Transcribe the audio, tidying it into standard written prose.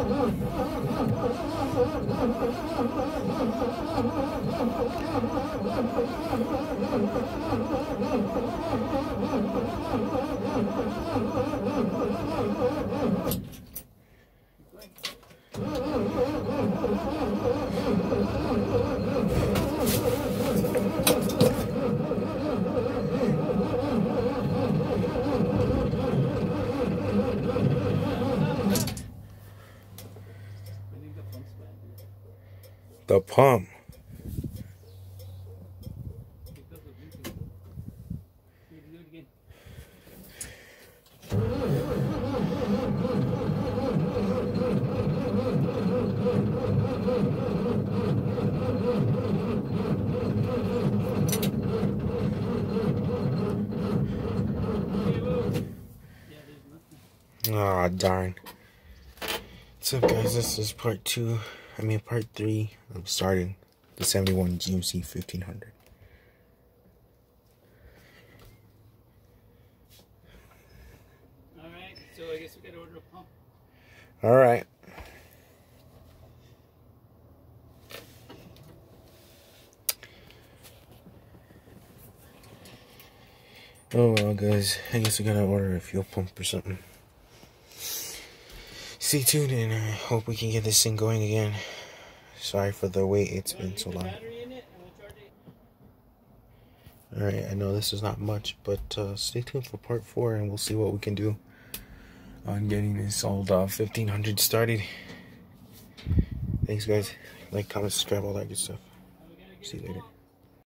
The pump. Ah, darn. What's up, guys? This is part 3. I'm starting the 71 GMC 1500. Alright, so I guess we gotta order a pump. Alright. Oh well, guys, I guess we gotta order a fuel pump or something. Stay tuned, and I hope we can get this thing going again. Sorry for the wait, it's been so long. Alright, I know this is not much, but stay tuned for part 4 and we'll see what we can do on getting this old 1500 started. Thanks, guys. Like, comment, subscribe, all that good stuff. See you later.